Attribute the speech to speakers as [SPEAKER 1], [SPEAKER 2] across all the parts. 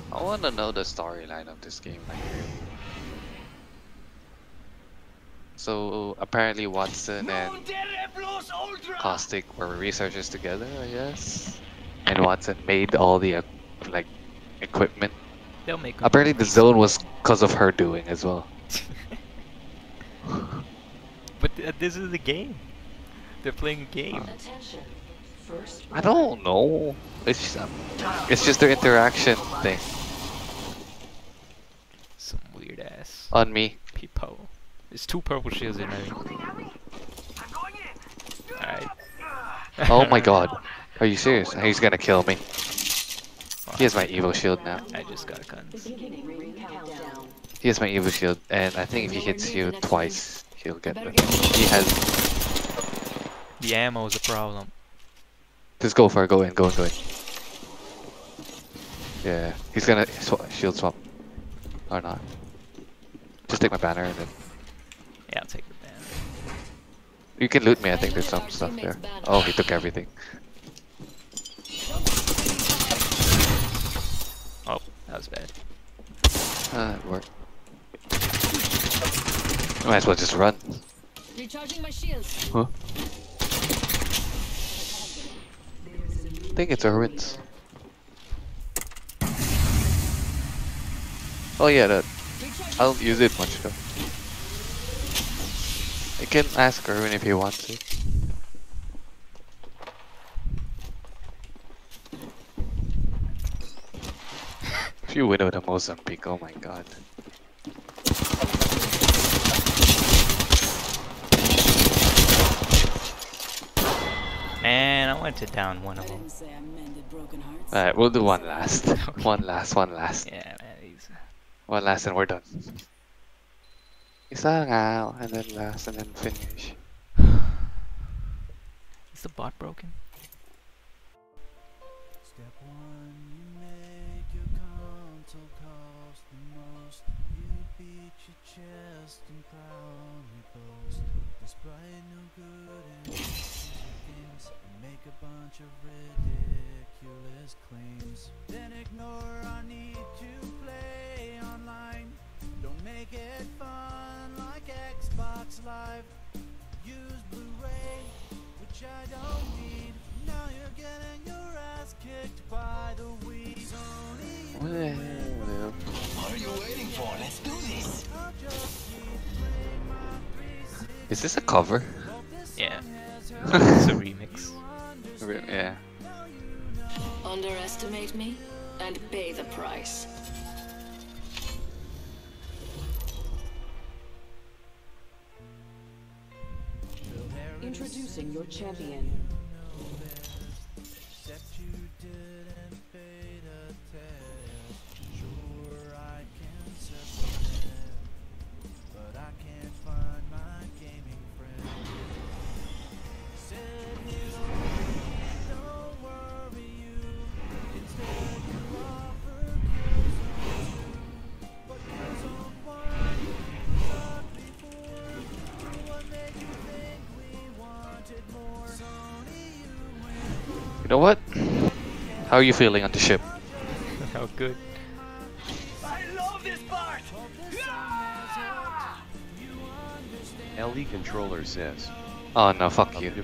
[SPEAKER 1] I want to know the storyline of this game, like really. So apparently Watson and Caustic were researchers together, I guess. And Watson made all the like equipment.
[SPEAKER 2] They'll make a
[SPEAKER 1] Apparently the
[SPEAKER 2] movie
[SPEAKER 1] zone was
[SPEAKER 2] someday.
[SPEAKER 1] because of her doing as well.
[SPEAKER 2] But this is the game. They're playing a game.
[SPEAKER 1] I don't know. It's just their interaction thing.
[SPEAKER 2] Some weird ass
[SPEAKER 1] On me.
[SPEAKER 2] people. There's 2 purple shields in there. Alright.
[SPEAKER 1] Oh my god. Are you serious? He's gonna kill me. He has my Evo shield now.
[SPEAKER 2] I just got guns.
[SPEAKER 1] He has my Evo shield, and I think if he hits you twice, he'll get the... He has...
[SPEAKER 2] The ammo is a problem.
[SPEAKER 1] Just go for it, go in, go in, go in. Yeah, he's gonna shield swap. Or not. Just take my banner and then...
[SPEAKER 2] Yeah, I'll take the banner.
[SPEAKER 1] You can loot me, I think there's some stuff there. Oh, he took everything.
[SPEAKER 2] Oh, that was bad.
[SPEAKER 1] It worked. Might as well just run.
[SPEAKER 3] Recharging my shields.
[SPEAKER 1] Huh? I think it's Irwin's. Oh yeah, that. I don't use it much though. I can ask Irwin if he wants it. If you win with a Mozambique, oh my god.
[SPEAKER 2] Man, I went to down one of them.
[SPEAKER 1] Alright, we'll do one last. One last, one last.
[SPEAKER 2] Yeah, man, these.
[SPEAKER 1] One last and we're done. Isa nga, and then last, and then finish.
[SPEAKER 2] Is the bot broken?
[SPEAKER 4] Step 1, you make your console cost the most. You beat your chest and proudly boast. Despite no good games, you make a bunch of ridiculous claims. Then ignore our need to play online. Don't make it fun like Xbox Live. Use Blu-ray, which I don't need. Now you're getting your ass kicked by the Wii. Sony,
[SPEAKER 5] What are you waiting for? Let's do this.
[SPEAKER 1] Is this a cover?
[SPEAKER 2] Yeah. It's a remix.
[SPEAKER 1] Yeah.
[SPEAKER 3] Underestimate me and pay the price.
[SPEAKER 6] Introducing your champion.
[SPEAKER 4] except you didn't beta test. Sure, I can submit, but I can't find my gaming friend. Said hello, don't worry you. Instead you offer Killzone 2, but Killzone 1 sucked before. What made you think we wanted more? Sony, you went
[SPEAKER 1] You know what? How are you feeling on the ship?
[SPEAKER 2] How good.
[SPEAKER 5] I love this part!
[SPEAKER 7] LeController says.
[SPEAKER 1] Oh no, fuck you.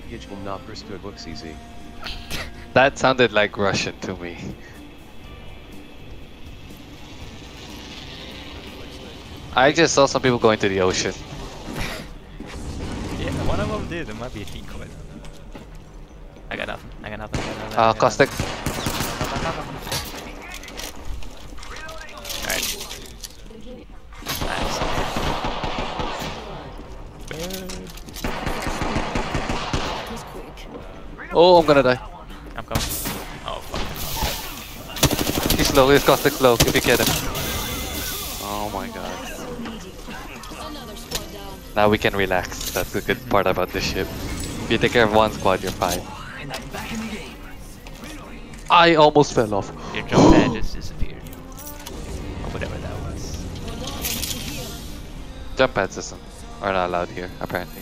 [SPEAKER 1] That sounded like Russian to me. I just saw some people going to the ocean.
[SPEAKER 2] Yeah, one of them did. It might be a decoy. I got nothing. I got nothing. I got nothing. I got
[SPEAKER 1] Caustic. Oh, I'm gonna die.
[SPEAKER 2] I'm coming. Oh fuck.
[SPEAKER 1] He's slow, he's Caustic slow, if you get him. Oh my god. Now we can relax. That's the good part about this ship. If you take care of one squad, you're fine.
[SPEAKER 5] And I'm back in the game.
[SPEAKER 1] I almost fell off.
[SPEAKER 2] Your jump pad just disappeared. Or whatever that was.
[SPEAKER 1] Jump pad system are not allowed here, apparently.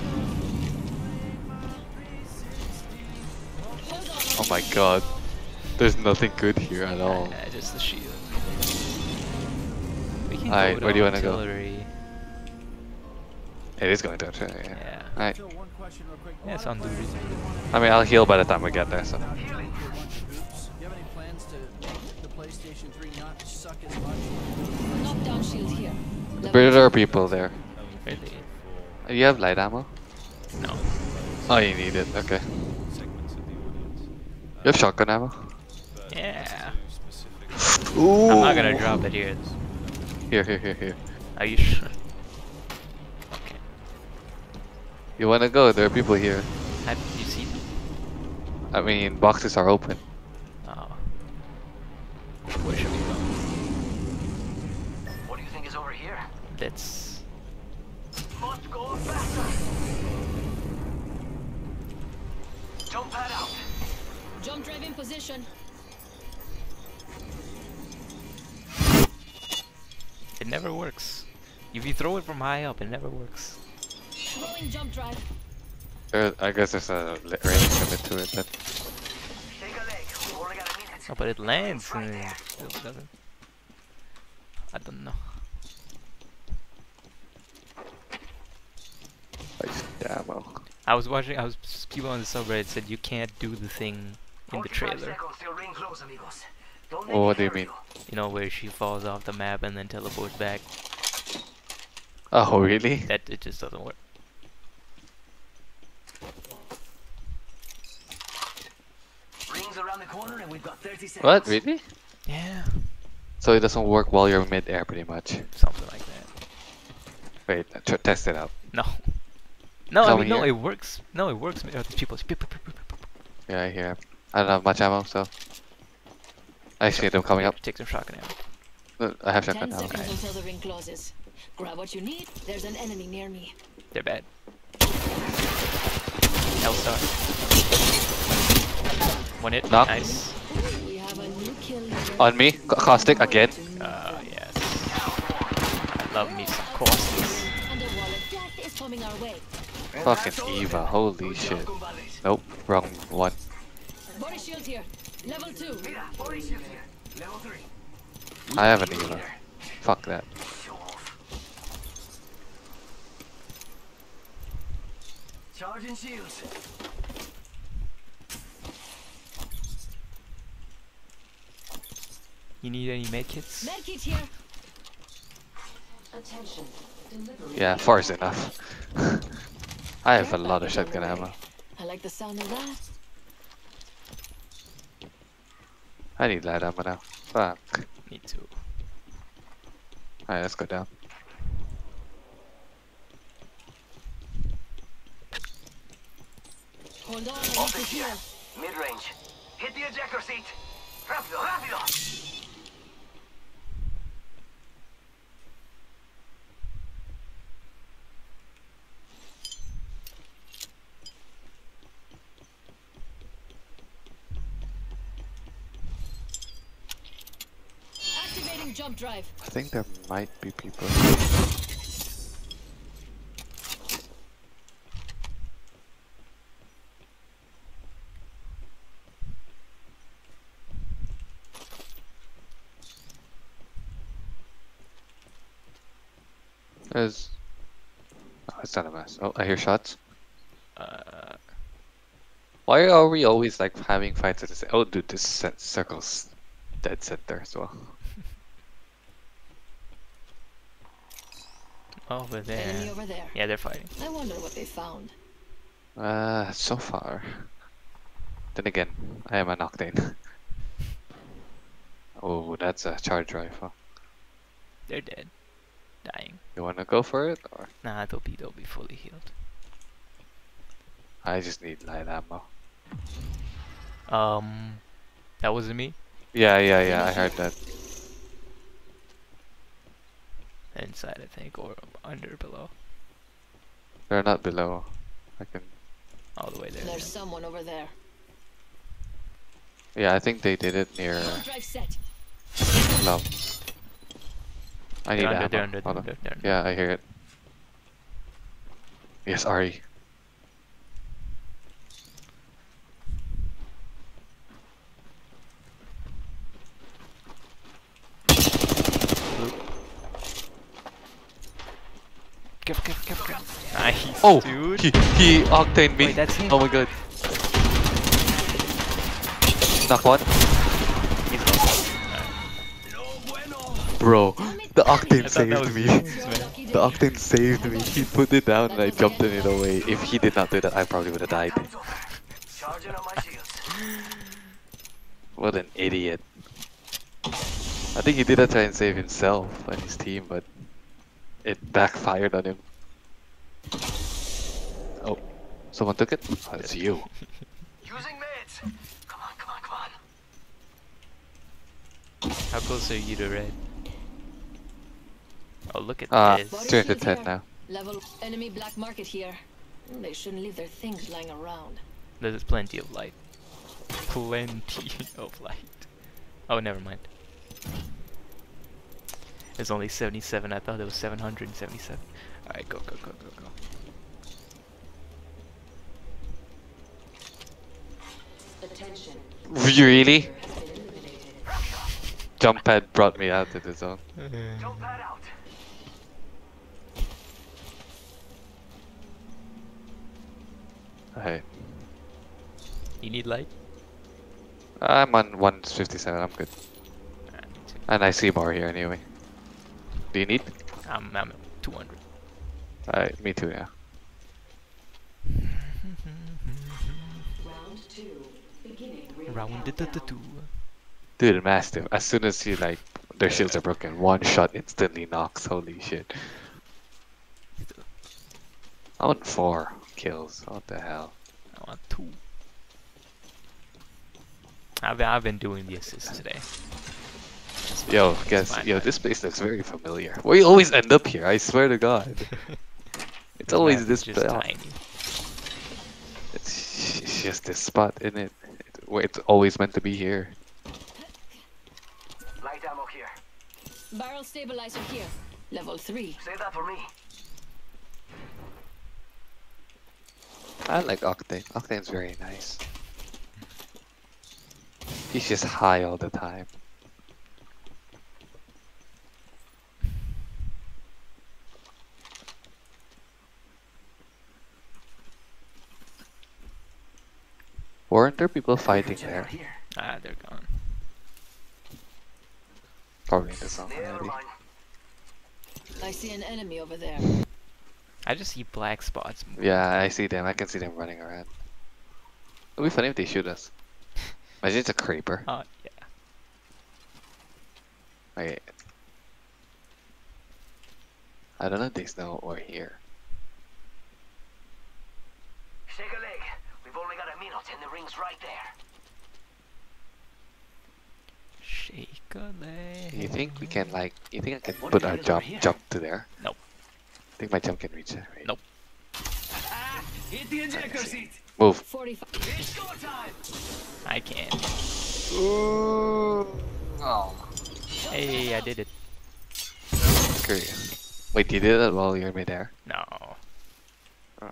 [SPEAKER 1] Oh my god. There's nothing good here at all.
[SPEAKER 2] Just the shield. We can go
[SPEAKER 1] Alright,
[SPEAKER 2] with
[SPEAKER 1] where do you wanna go?
[SPEAKER 2] artillery.
[SPEAKER 1] It is going to attack, yeah.
[SPEAKER 2] Yeah.
[SPEAKER 1] Alright.
[SPEAKER 4] Phil, one question real quick.
[SPEAKER 2] Yeah, it's on duty.
[SPEAKER 1] I mean, I'll heal by the time we get there, so.
[SPEAKER 4] Do you have any plans to make the PlayStation 3 not suck as much?
[SPEAKER 3] Knockdown shield here.
[SPEAKER 1] There are people there.
[SPEAKER 2] Really?
[SPEAKER 1] You have light ammo?
[SPEAKER 2] No.
[SPEAKER 1] Oh, you need it. Okay. You have shotgun ammo?
[SPEAKER 2] Yeah.
[SPEAKER 1] Ooh.
[SPEAKER 2] I'm not gonna drop it here.
[SPEAKER 1] Here.
[SPEAKER 2] Are you sure? Okay.
[SPEAKER 1] You wanna go? There are people here.
[SPEAKER 2] Have you seen them?
[SPEAKER 1] I mean, boxes are open.
[SPEAKER 2] Oh. Where should we go?
[SPEAKER 5] What do you think is over here?
[SPEAKER 2] Let's.
[SPEAKER 5] Must go faster. Jump pad out.
[SPEAKER 3] Jump drive in position.
[SPEAKER 2] It never works. If you throw it from high up, it never works.
[SPEAKER 3] Throwing jump drive.
[SPEAKER 1] I guess there's a range limit to it, but
[SPEAKER 5] Take a leg. We only got a minute.
[SPEAKER 2] Oh, but it lands and it still doesn't. I don't know.
[SPEAKER 1] ammo.
[SPEAKER 2] I was people on the subreddit said you can't do the thing in the
[SPEAKER 5] 45
[SPEAKER 2] trailer.
[SPEAKER 5] seconds till ring close, amigos. Don't make
[SPEAKER 1] Well,
[SPEAKER 5] it
[SPEAKER 1] what do you
[SPEAKER 5] hurry
[SPEAKER 1] mean?
[SPEAKER 2] You know, where she falls off the map and then teleports back.
[SPEAKER 1] Oh, really?
[SPEAKER 2] That it just doesn't work.
[SPEAKER 5] Rings around the corner and we've got 30 seconds.
[SPEAKER 1] What? Really?
[SPEAKER 2] Yeah,
[SPEAKER 1] So it doesn't work while you're mid-air, pretty much.
[SPEAKER 2] something like that.
[SPEAKER 1] Wait, test it out.
[SPEAKER 2] No, no,
[SPEAKER 1] Come
[SPEAKER 2] I mean no,
[SPEAKER 1] here.
[SPEAKER 2] it works. No, it works. People.
[SPEAKER 1] Yeah, I hear. I don't have much ammo, so. I see them coming up.
[SPEAKER 2] Take some shotgun ammo.
[SPEAKER 1] I have
[SPEAKER 3] 10
[SPEAKER 1] shotgun ammo.
[SPEAKER 3] seconds until the ring closes. Grab what you need. There's an enemy near me.
[SPEAKER 2] They're bad. L-star. One hit.
[SPEAKER 1] Knock.
[SPEAKER 2] Nice.
[SPEAKER 3] We have a new kill leader.
[SPEAKER 1] On me, caustic again.
[SPEAKER 2] Yes. I love me some caustics.
[SPEAKER 3] And a wallet. Death is coming our way.
[SPEAKER 1] Fucking Eva, holy shit. Nope, wrong one.
[SPEAKER 3] Body shield here. Level 2.
[SPEAKER 5] Mira, body shield here. Level 3.
[SPEAKER 1] I have an Eva. Fuck that.
[SPEAKER 5] Show off. Charging shields.
[SPEAKER 2] You need any medkits?
[SPEAKER 3] Medkit here.
[SPEAKER 1] Yeah, 4 is enough. I have a lot of shotgun ammo.
[SPEAKER 3] I like the sound of that.
[SPEAKER 1] I need light ammo now. Fuck.
[SPEAKER 2] Me too.
[SPEAKER 1] Alright, let's go down.
[SPEAKER 3] Hold on, I need
[SPEAKER 5] Off
[SPEAKER 3] to
[SPEAKER 5] it here.
[SPEAKER 3] heal.
[SPEAKER 5] Mid-range. Hit the ejector seat. Rápido, rápido.
[SPEAKER 3] Activating jump drive.
[SPEAKER 1] I think there might be people. There's. Oh, it's not a mess. Oh, I hear shots. Why are we always like having fights at the same? Oh, dude, this circle's dead center as well.
[SPEAKER 2] Over
[SPEAKER 3] Enemy
[SPEAKER 2] there.
[SPEAKER 3] over there.
[SPEAKER 2] Yeah, they're fighting.
[SPEAKER 3] I wonder what they found.
[SPEAKER 1] So far. Then again, I am a Noctane. Oh, that's a charge rifle.
[SPEAKER 2] They're dead. Dying.
[SPEAKER 1] You wanna go for it, or
[SPEAKER 2] Nah, they'll be fully healed.
[SPEAKER 1] I just need light ammo?
[SPEAKER 2] That wasn't me.
[SPEAKER 1] Yeah, I heard that.
[SPEAKER 2] Inside, I think, or under, below.
[SPEAKER 1] They're not below. I can.
[SPEAKER 2] All the way there.
[SPEAKER 3] There's someone over there.
[SPEAKER 1] Yeah, I think they did it near
[SPEAKER 3] Jump drive set.
[SPEAKER 1] lumps. I need
[SPEAKER 2] They're under,
[SPEAKER 1] ammo.
[SPEAKER 2] they're under,
[SPEAKER 1] Hold on.
[SPEAKER 2] they're under.
[SPEAKER 1] Yeah, I hear it. Yes, Ari. Oh,
[SPEAKER 2] Dude.
[SPEAKER 1] he octane me.
[SPEAKER 2] Wait, that's him.
[SPEAKER 1] Oh my god. Knock one.
[SPEAKER 2] He's lost.
[SPEAKER 1] Bro, the
[SPEAKER 2] I
[SPEAKER 1] octane
[SPEAKER 2] thought that
[SPEAKER 1] saved
[SPEAKER 2] was
[SPEAKER 1] me.
[SPEAKER 2] yours,
[SPEAKER 3] Your
[SPEAKER 2] man.
[SPEAKER 3] lucky
[SPEAKER 1] The
[SPEAKER 3] day.
[SPEAKER 1] octane saved me. He put it down and I jumped in it away. If he did not do that, I probably would have died.
[SPEAKER 5] Time's over. Charging on my shields.
[SPEAKER 1] What an idiot. I think he did that try and save himself and his team, but it backfired on him. Oh, someone took it? Oh, it's you.
[SPEAKER 5] Using meds. Come on, come on, come on.
[SPEAKER 2] How close are you to red? Oh, look at
[SPEAKER 1] It's
[SPEAKER 2] this.
[SPEAKER 1] 2 to 10 now.
[SPEAKER 3] Level enemy black market here. They shouldn't leave their things lying around.
[SPEAKER 2] There's plenty of light. Plenty of light. Oh, never mind. It's only 77. I thought it was 777. Alright, go, go, go, go, go.
[SPEAKER 3] Attention.
[SPEAKER 1] Really? Jump pad brought me out to the zone.
[SPEAKER 5] Jump pad out.
[SPEAKER 1] Hey,
[SPEAKER 2] You need light?
[SPEAKER 1] I'm on 157, I'm good.
[SPEAKER 2] Alright, me too.
[SPEAKER 1] And I see more here anyway. Do you need?
[SPEAKER 2] I'm at 200.
[SPEAKER 1] Alright, me too, yeah.
[SPEAKER 3] Round 2. Beginning ring
[SPEAKER 2] Round
[SPEAKER 3] countdown.
[SPEAKER 2] 2.
[SPEAKER 1] Dude, Mastiff, as soon as you like, their shields are broken, one shot instantly knocks, holy shit. I want 4 kills, what the hell.
[SPEAKER 2] I want 2. I've been doing the assists today.
[SPEAKER 1] Yo,
[SPEAKER 2] It's
[SPEAKER 1] guys,
[SPEAKER 2] fine,
[SPEAKER 1] yo,
[SPEAKER 2] man.
[SPEAKER 1] this place looks very familiar. We always end up here, I swear to God. It's always
[SPEAKER 2] map
[SPEAKER 1] this
[SPEAKER 2] is just
[SPEAKER 1] spot.
[SPEAKER 2] tiny.
[SPEAKER 1] It's just this spot, isn't it? Where it's always meant to be here.
[SPEAKER 5] Light ammo here.
[SPEAKER 3] Barrel stabilizer here. Level 3.
[SPEAKER 5] Save that for me.
[SPEAKER 1] I like Octane. Octane's very nice. He's just high all the time. Weren't there people fighting there?
[SPEAKER 5] Here.
[SPEAKER 2] Ah, they're gone.
[SPEAKER 1] Probably in the zone
[SPEAKER 5] Never
[SPEAKER 1] already.
[SPEAKER 5] mind.
[SPEAKER 3] I see an enemy over there.
[SPEAKER 2] I just see black spots moving.
[SPEAKER 1] Yeah, I see them. I can see them running around. It'll be funny if they shoot us. Imagine it's a creeper.
[SPEAKER 2] Oh, yeah.
[SPEAKER 1] Wait. I don't know if they know we're here.
[SPEAKER 5] Shake a leg. We've only got a minute and the ring's right there.
[SPEAKER 2] Shake a leg.
[SPEAKER 1] You think we can like? You think I can put our jump to there?
[SPEAKER 2] Nope.
[SPEAKER 1] I think my jump can reach there. Right?
[SPEAKER 2] Nope.
[SPEAKER 5] Ah, hit the ejector seat.
[SPEAKER 1] Move.
[SPEAKER 3] 45.
[SPEAKER 5] It's go time.
[SPEAKER 2] I can.
[SPEAKER 1] Oh.
[SPEAKER 2] Hey, I did it.
[SPEAKER 1] Screw you. Wait, you did that while you're midair?
[SPEAKER 2] No.
[SPEAKER 1] Oh.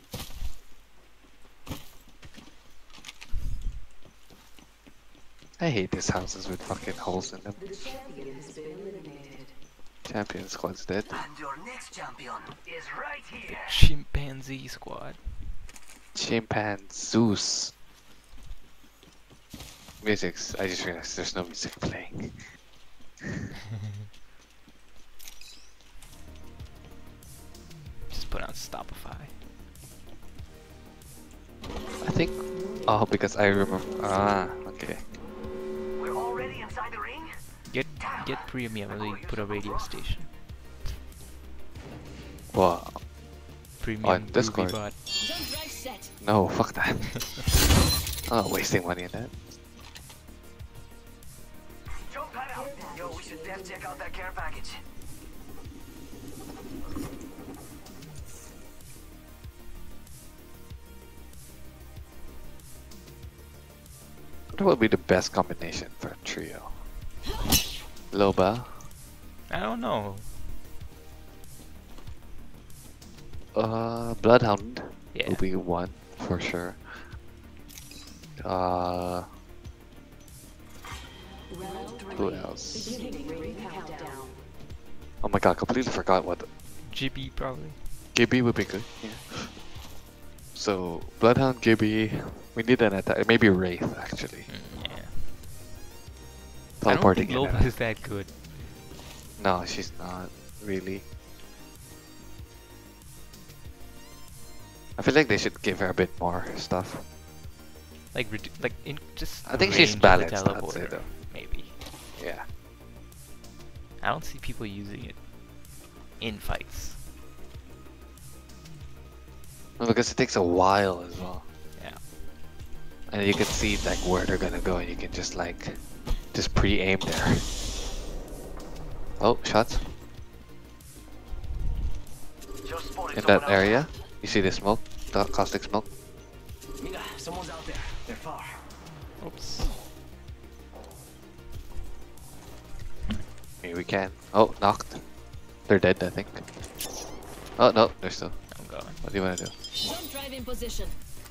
[SPEAKER 1] I hate these houses with fucking holes in them.
[SPEAKER 3] The champion has been eliminated.
[SPEAKER 1] Champion squad's dead.
[SPEAKER 5] And your next champion is right here.
[SPEAKER 2] Chimpanzee squad.
[SPEAKER 1] Chimpanzees. Music's. I just realized there's no music playing.
[SPEAKER 2] Just put on Stopify.
[SPEAKER 1] I think. Oh, because I remember. Ah, okay.
[SPEAKER 5] We're already inside the ring.
[SPEAKER 2] Get premium and then put a radio station.
[SPEAKER 1] Well,
[SPEAKER 2] Premium
[SPEAKER 1] On
[SPEAKER 2] groovy
[SPEAKER 1] Discord.
[SPEAKER 2] bot.
[SPEAKER 3] Jump drive set.
[SPEAKER 1] no, fuck that. I'm not wasting money on that.
[SPEAKER 5] Jump pad out. Yo, we should def check out that care package.
[SPEAKER 1] What would be the best combination for a trio? Loba,
[SPEAKER 2] I don't know.
[SPEAKER 1] Bloodhound
[SPEAKER 2] Yeah.
[SPEAKER 1] will be one for sure.
[SPEAKER 3] Round
[SPEAKER 1] Who
[SPEAKER 3] 3.
[SPEAKER 1] else?
[SPEAKER 3] Beginning ring countdown.
[SPEAKER 1] Oh my god, completely forgot what.
[SPEAKER 2] GB probably.
[SPEAKER 1] Gibby would be good. Yeah. So Bloodhound, Gibby. We need an attack. Maybe Wraith actually.
[SPEAKER 2] Yeah. I don't
[SPEAKER 1] Teleporting
[SPEAKER 2] think
[SPEAKER 1] in
[SPEAKER 2] Loba
[SPEAKER 1] and
[SPEAKER 2] is that good.
[SPEAKER 1] No, she's not really. I feel like they should give her a bit more stuff.
[SPEAKER 2] Like, in just.
[SPEAKER 1] I think
[SPEAKER 2] range
[SPEAKER 1] she's
[SPEAKER 2] of the
[SPEAKER 1] balanced, I'd say,
[SPEAKER 2] teleporter,
[SPEAKER 1] though.
[SPEAKER 2] maybe.
[SPEAKER 1] Yeah.
[SPEAKER 2] I don't see people using it in fights.
[SPEAKER 1] Well, because it takes a while as well.
[SPEAKER 2] Yeah.
[SPEAKER 1] And you can see like where they're gonna go, and you can just pre-aim there. Oh, shots
[SPEAKER 5] Just spotted
[SPEAKER 1] in
[SPEAKER 5] someone
[SPEAKER 1] that
[SPEAKER 5] out
[SPEAKER 1] area. You see the smoke, the caustic smoke.
[SPEAKER 5] there. Mira, someone's out there. They're far.
[SPEAKER 2] Oops.
[SPEAKER 1] Maybe we can. Oh, knocked. They're dead, I think. Oh no, they're still.
[SPEAKER 2] I'm going.
[SPEAKER 1] What do you want to do?
[SPEAKER 3] Jump drive in position.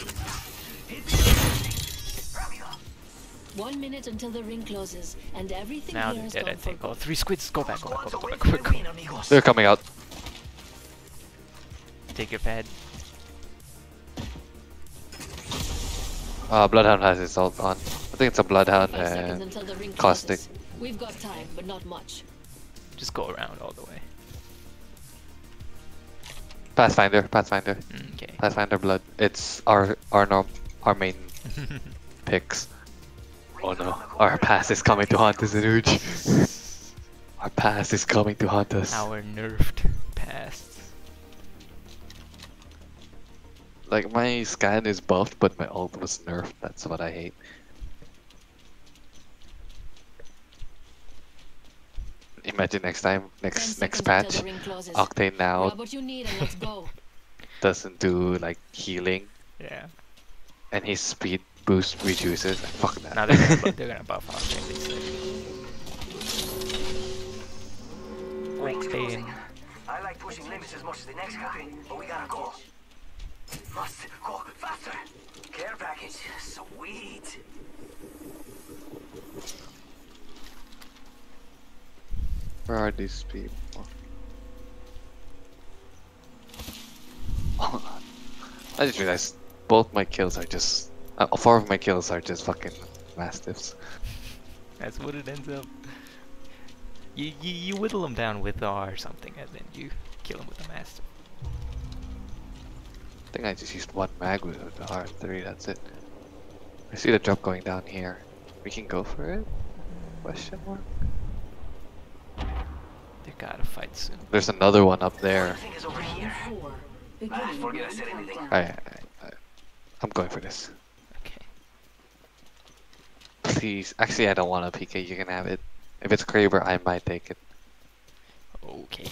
[SPEAKER 3] 1 minute until the ring closes, and everything
[SPEAKER 2] Now
[SPEAKER 3] here
[SPEAKER 2] they're
[SPEAKER 3] is
[SPEAKER 2] dead, I
[SPEAKER 3] gone for
[SPEAKER 2] think. Oh,
[SPEAKER 3] good.
[SPEAKER 2] 3 squids. Go back, go back,
[SPEAKER 5] Squads
[SPEAKER 2] go
[SPEAKER 5] away
[SPEAKER 2] back, go
[SPEAKER 5] from
[SPEAKER 2] back,
[SPEAKER 5] the
[SPEAKER 2] go back.
[SPEAKER 5] win, amigos.
[SPEAKER 1] They're coming out.
[SPEAKER 2] Take your pad.
[SPEAKER 1] Bloodhound has his ult on. I think it's a Bloodhound
[SPEAKER 3] 5 seconds
[SPEAKER 1] and
[SPEAKER 3] until the ring
[SPEAKER 1] caustic.
[SPEAKER 3] closes. We've got time, but not much.
[SPEAKER 2] Just go around all the way.
[SPEAKER 1] Pathfinder,
[SPEAKER 2] Okay.
[SPEAKER 1] Pathfinder blood. It's our main picks. Oh no, our pass is coming to haunt us, Anuj. Our pass is coming to haunt us.
[SPEAKER 2] Our nerfed past.
[SPEAKER 1] Like my scan is buffed, but my ult was nerfed. That's what I hate. Imagine next time,
[SPEAKER 3] 10
[SPEAKER 1] next
[SPEAKER 3] seconds
[SPEAKER 1] patch,
[SPEAKER 3] until the ring closes.
[SPEAKER 1] Octane now
[SPEAKER 3] Grab what you need and let's go.
[SPEAKER 1] doesn't do like healing,
[SPEAKER 2] Yeah.
[SPEAKER 1] and his speed boost reduces. Like, fuck that.
[SPEAKER 2] Now they're gonna buff Octane.
[SPEAKER 5] Ring's
[SPEAKER 2] Octane.
[SPEAKER 5] closing. I like pushing limits as much as the next guy, but we gotta go. Must go faster. Care package, sweet.
[SPEAKER 1] Where are these people? I just realized both my kills are just 4 of my kills are just fucking mastiffs.
[SPEAKER 2] That's what it ends up. You whittle them down with R or something, and then you kill them with a master.
[SPEAKER 1] I think I just used 1 mag with the R3. That's it. I see the drop going down here. We can go for it? Question mark.
[SPEAKER 2] They gotta fight soon.
[SPEAKER 1] There's another one up
[SPEAKER 5] I
[SPEAKER 1] there.
[SPEAKER 5] think it's over here. Forget I said anything.
[SPEAKER 1] I'm going for this.
[SPEAKER 2] Okay.
[SPEAKER 1] Please. Actually, I don't want a PK. You can have it. If it's Kraber, I might take it.
[SPEAKER 2] Okay.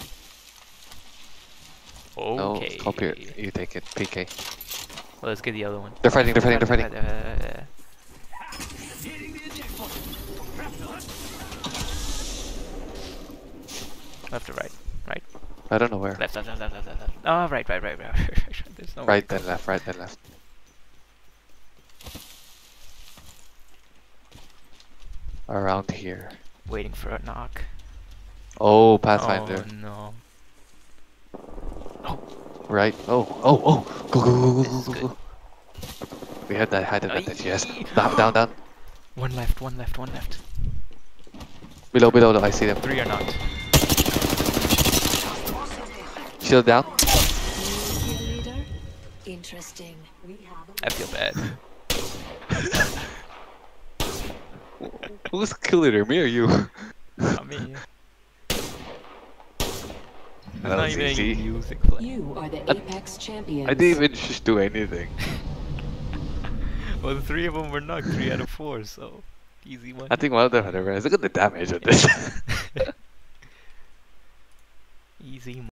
[SPEAKER 1] No,
[SPEAKER 2] Okay.
[SPEAKER 1] Hope you take it. PK.
[SPEAKER 2] Well, let's get the other one.
[SPEAKER 1] They're fighting. They're fighting. They're fighting.
[SPEAKER 2] Left or right? Right.
[SPEAKER 1] I don't know where.
[SPEAKER 2] Left. Oh, right. There's no
[SPEAKER 1] Right then left. Right then left. Around here.
[SPEAKER 2] waiting for a knock.
[SPEAKER 1] Oh, Pathfinder.
[SPEAKER 2] Oh no.
[SPEAKER 1] Right. Oh. Go, go, go, go,
[SPEAKER 2] This is
[SPEAKER 1] go, go,
[SPEAKER 2] good.
[SPEAKER 1] go. We had that height advantage. Yes. Down.
[SPEAKER 2] One left.
[SPEAKER 1] Below. I see them.
[SPEAKER 2] 3 are knocked.
[SPEAKER 1] Shield down.
[SPEAKER 3] Cheerleader? Interesting.
[SPEAKER 2] I feel bad.
[SPEAKER 1] Who's killing her? Me or you?
[SPEAKER 2] Not me.
[SPEAKER 1] That
[SPEAKER 2] Not
[SPEAKER 1] was
[SPEAKER 2] even
[SPEAKER 1] easy.
[SPEAKER 2] any music playing.
[SPEAKER 3] You are the Apex champions.
[SPEAKER 1] I didn't even just do anything.
[SPEAKER 2] Well, the 3 of them were knocked. 3 out of 4, so easy one.
[SPEAKER 1] I think one of them had a res. Look at the damage on this.
[SPEAKER 2] Easy.